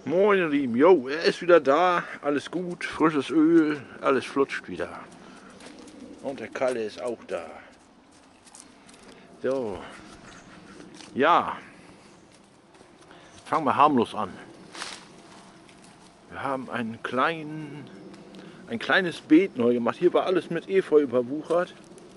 Moin ihr Lieben, jo, er ist wieder da, alles gut, frisches Öl, alles flutscht wieder. Und der Kalle ist auch da. So, ja, fangen wir harmlos an. Wir haben ein kleines Beet neu gemacht. Hier war alles mit Efeu überwuchert.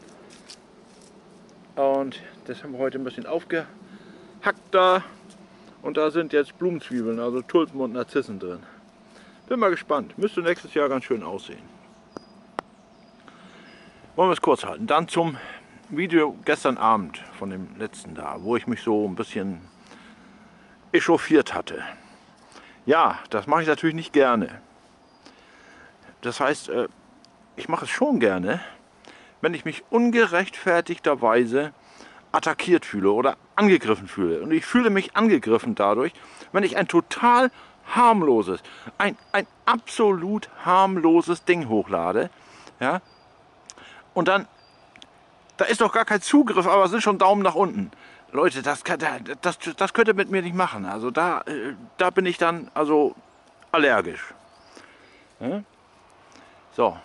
Und das haben wir heute ein bisschen aufgehackt da. Und da sind jetzt Blumenzwiebeln, also Tulpen und Narzissen drin. Bin mal gespannt. Müsste nächstes Jahr ganz schön aussehen. Wollen wir es kurz halten. Dann zum Video gestern Abend von dem letzten da, wo ich mich so ein bisschen echauffiert hatte. Ja, das mache ich natürlich nicht gerne. Das heißt, ich mache es schon gerne, wenn ich mich ungerechtfertigterweise attackiert fühle oder angegriffen fühle. Und ich fühle mich angegriffen dadurch, wenn ich ein total harmloses, ein absolut harmloses Ding hochlade. Ja? Und dann, da ist doch gar kein Zugriff, aber es sind schon Daumen nach unten. Leute, das könnt ihr mit mir nicht machen. Also da bin ich dann also allergisch. Ja? So.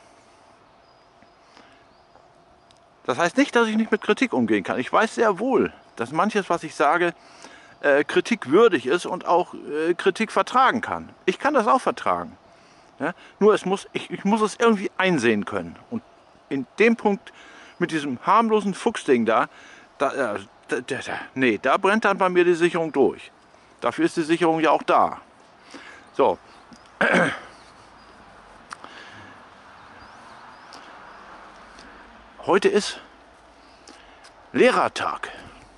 Das heißt nicht, dass ich nicht mit Kritik umgehen kann. Ich weiß sehr wohl, dass manches, was ich sage, kritikwürdig ist und auch Kritik vertragen kann. Ich kann das auch vertragen. Ja? Nur ich muss es irgendwie einsehen können. Und in dem Punkt mit diesem harmlosen Fuchsding da brennt dann bei mir die Sicherung durch. Dafür ist die Sicherung ja auch da. So. Heute ist Lehrertag.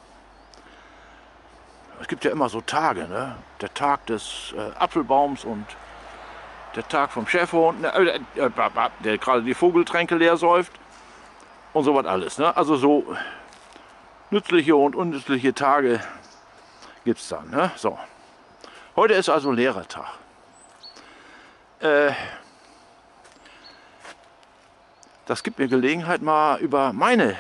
Es gibt ja immer so Tage, ne? Der Tag des Apfelbaums und der Tag vom Schäferhund, der gerade die Vogeltränke leer säuft und so was alles. Ne? Also so nützliche und unnützliche Tage gibt es dann. Ne? So. Heute ist also Lehrertag. Das gibt mir Gelegenheit, mal über meine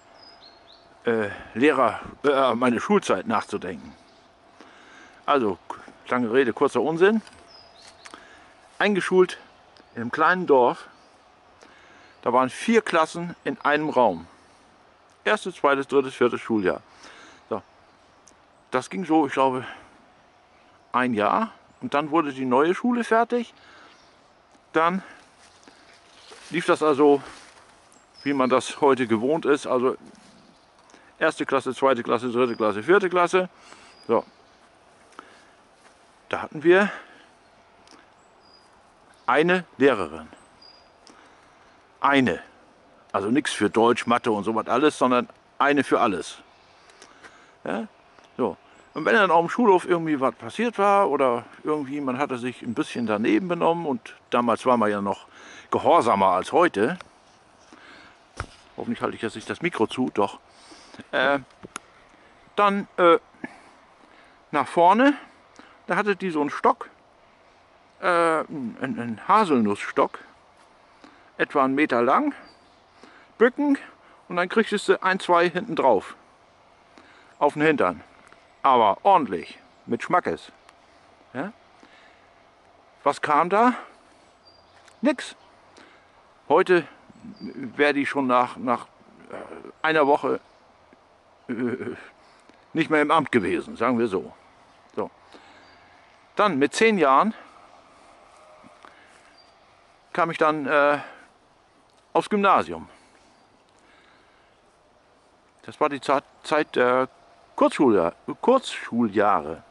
meine Schulzeit nachzudenken. Also, lange Rede, kurzer Unsinn. Eingeschult in einem kleinen Dorf. Da waren 4 Klassen in einem Raum. Erstes, zweites, drittes, viertes Schuljahr. So. Das ging so, ich glaube, ein Jahr. Und dann wurde die neue Schule fertig. Dann lief das also, wie man das heute gewohnt ist. Also erste Klasse, zweite Klasse, dritte Klasse, vierte Klasse. So. Da hatten wir eine Lehrerin. Eine. Also nichts für Deutsch, Mathe und so was alles, sondern eine für alles. Ja? So. Und wenn dann auf dem Schulhof irgendwie was passiert war oder irgendwie man hatte sich ein bisschen daneben benommen und damals war man ja noch gehorsamer als heute. Hoffentlich halte ich jetzt nicht das Mikro zu, doch. Dann nach vorne, da hatte die so einen Stock, einen Haselnussstock, etwa 1 Meter lang, bücken und dann kriegst du 1, 2 hinten drauf, auf den Hintern. Aber ordentlich, mit Schmackes. Ja? Was kam da? Nix. Heute wäre die schon nach einer Woche nicht mehr im Amt gewesen, sagen wir so. So. Dann mit 10 Jahren kam ich dann aufs Gymnasium. Das war die Zeit der Kurzschuljahre.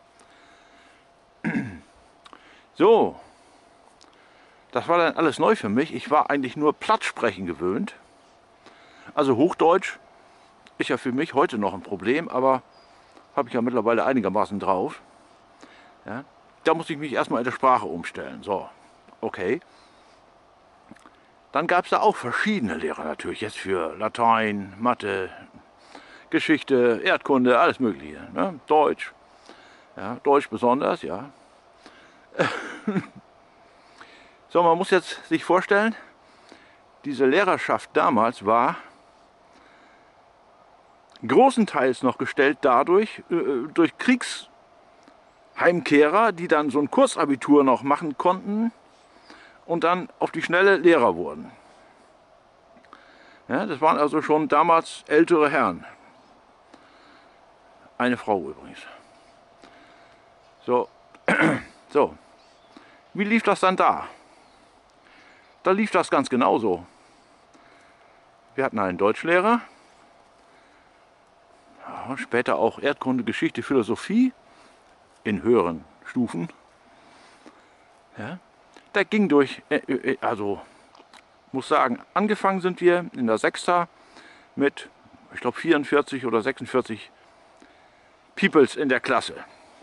So, das war dann alles neu für mich. Ich war eigentlich nur Plattsprechen gewöhnt. Also Hochdeutsch ist ja für mich heute noch ein Problem, aber habe ich ja mittlerweile einigermaßen drauf. Ja, da musste ich mich erstmal in der Sprache umstellen. So, okay. Dann gab es da auch verschiedene Lehrer natürlich, jetzt für Latein, Mathe, Geschichte, Erdkunde, alles mögliche. Ne? Deutsch, ja, Deutsch besonders, ja. So, man muss jetzt sich vorstellen, diese Lehrerschaft damals war großenteils noch gestellt dadurch, durch Heimkehrer, die dann so ein Kursabitur noch machen konnten und dann auf die Schnelle Lehrer wurden. Ja, das waren also schon damals ältere Herren. Eine Frau übrigens. So, so. Wie lief das dann da? Da lief das ganz genauso. Wir hatten einen Deutschlehrer, ja, später auch Erdkunde, Geschichte, Philosophie in höheren Stufen. Ja, der ging durch, also muss sagen, angefangen sind wir in der Sechster mit, ich glaube, 44 oder 46 Peoples in der Klasse.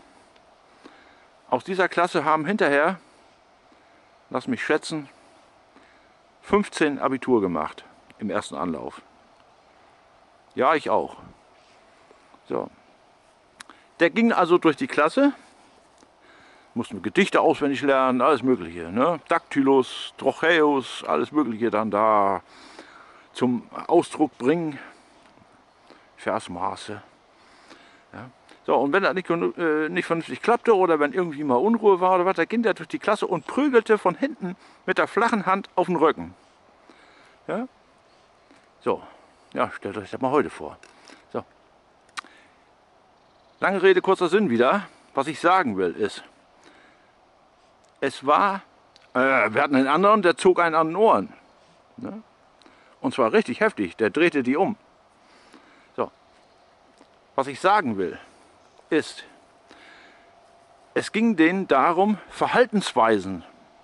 Aus dieser Klasse haben hinterher, lass mich schätzen, 15 Abitur gemacht im ersten Anlauf. Ja, ich auch. So. Der ging also durch die Klasse, mussten wir Gedichte auswendig lernen, alles Mögliche. Ne? Dactylus, Trocheus, alles Mögliche dann da zum Ausdruck bringen. Versmaße. Ja. So, und wenn das nicht vernünftig klappte oder wenn irgendwie mal Unruhe war oder was, da ging der durch die Klasse und prügelte von hinten mit der flachen Hand auf den Rücken. Ja? So, ja, stellt euch das mal heute vor. So. Lange Rede, kurzer Sinn wieder. Was ich sagen will ist, es war, wir hatten einen anderen, der zog einen an den Ohren. Ne? Und zwar richtig heftig, der drehte die um. So. Was ich sagen will, ist, es ging denen darum, Verhaltensweisen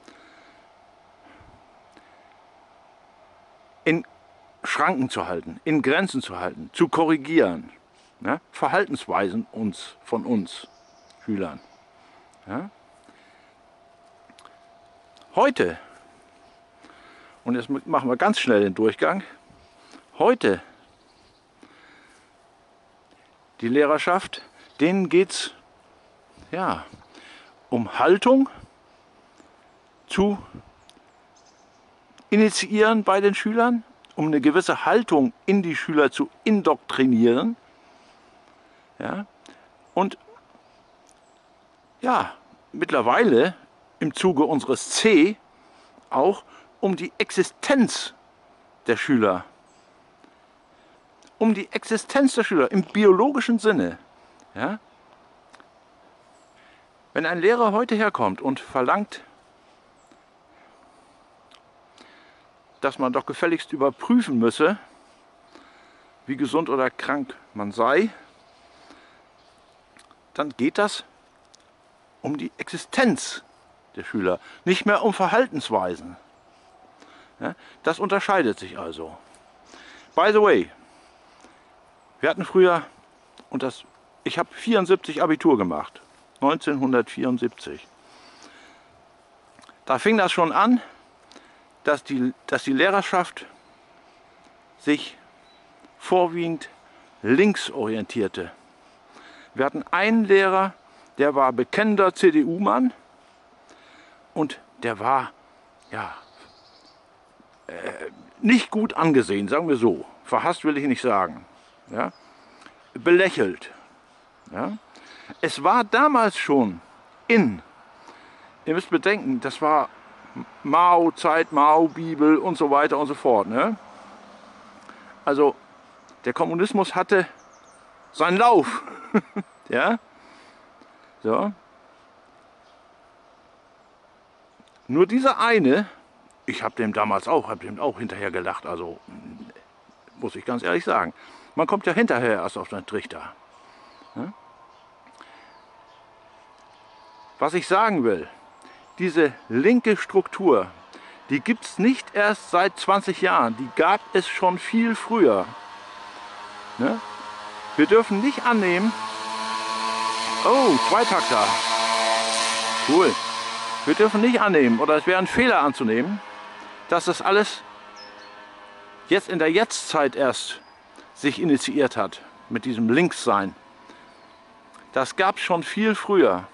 in Schranken zu halten, in Grenzen zu halten, zu korrigieren. Ja? Verhaltensweisen von uns Schülern. Ja? Heute, und jetzt machen wir ganz schnell den Durchgang, heute die Lehrerschaft, denen geht es ja, um Haltung zu initiieren bei den Schülern, um eine gewisse Haltung in die Schüler zu indoktrinieren. Ja, und ja, mittlerweile im Zuge unseres C auch um die Existenz der Schüler. Um die Existenz der Schüler im biologischen Sinne. Ja? Wenn ein Lehrer heute herkommt und verlangt, dass man doch gefälligst überprüfen müsse, wie gesund oder krank man sei, dann geht das um die Existenz der Schüler, nicht mehr um Verhaltensweisen. Ja, das unterscheidet sich also. By the way, wir hatten früher, ich habe 74 Abitur gemacht, 1974. Da fing das schon an, dass die Lehrerschaft sich vorwiegend links orientierte. Wir hatten einen Lehrer, der war bekennender CDU-Mann und der war ja nicht gut angesehen, sagen wir so. Verhasst will ich nicht sagen. Ja? Belächelt. Ja? Es war damals schon ihr müsst bedenken, das war Mao-Zeit, Mao-Bibel und so weiter und so fort. Ne? Also der Kommunismus hatte seinen Lauf. Ja? So. Nur dieser eine, ich habe dem damals auch hinterher gelacht, also muss ich ganz ehrlich sagen. Man kommt ja hinterher erst auf den Trichter. Ja? Was ich sagen will, diese linke Struktur, die gibt es nicht erst seit 20 Jahren, die gab es schon viel früher. Ne? Wir dürfen nicht annehmen, oh, Zweitakter, cool. Wir dürfen nicht annehmen, oder es wäre ein Fehler anzunehmen, dass das alles jetzt in der Jetztzeit erst sich initiiert hat, mit diesem Linkssein. Das gab es schon viel früher.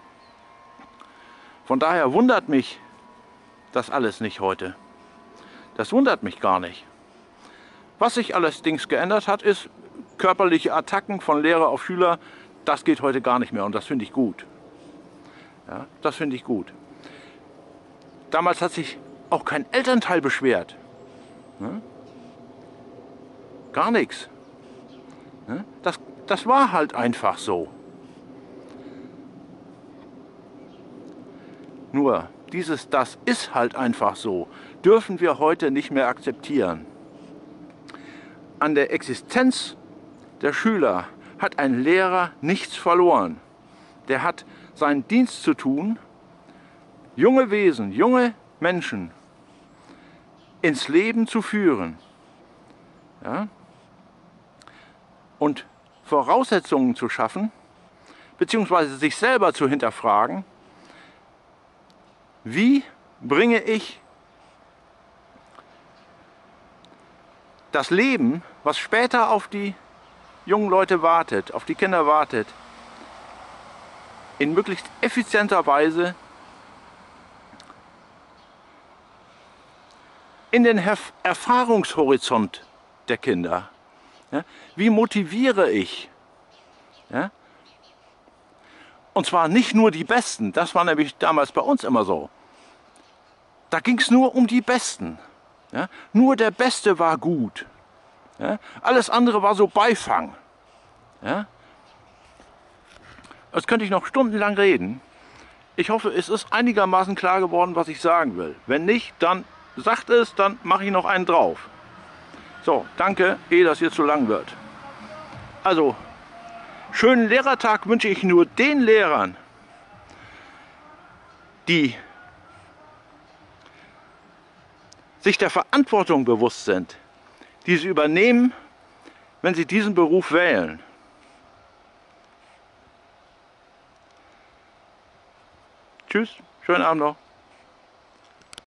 Von daher wundert mich das alles nicht heute. Das wundert mich gar nicht. Was sich allerdings geändert hat, ist körperliche Attacken von Lehrer auf Schüler. Das geht heute gar nicht mehr und das finde ich gut. Ja, das finde ich gut. Damals hat sich auch kein Elternteil beschwert. Ne? Gar nichts. Ne? Das war halt einfach so. Nur das ist halt einfach so, dürfen wir heute nicht mehr akzeptieren. An der Existenz der Schüler hat ein Lehrer nichts verloren. Der hat seinen Dienst zu tun, junge Wesen, junge Menschen ins Leben zu führen, ja? Und Voraussetzungen zu schaffen, beziehungsweise sich selber zu hinterfragen, wie bringe ich das Leben, was später auf die jungen Leute wartet, auf die Kinder wartet, in möglichst effizienter Weise in den Erfahrungshorizont der Kinder. Ja? Wie motiviere ich? Ja? Und zwar nicht nur die Besten, das war nämlich damals bei uns immer so. Da ging es nur um die Besten. Ja? Nur der Beste war gut. Ja? Alles andere war so Beifang. Ja? Jetzt könnte ich noch stundenlang reden. Ich hoffe, es ist einigermaßen klar geworden, was ich sagen will. Wenn nicht, dann sagt es, dann mache ich noch einen drauf. So, danke, ehe das hier zu lang wird. Also, schönen Lehrertag wünsche ich nur den Lehrern, die sich der Verantwortung bewusst sind, die sie übernehmen, wenn sie diesen Beruf wählen. Tschüss, schönen Abend noch.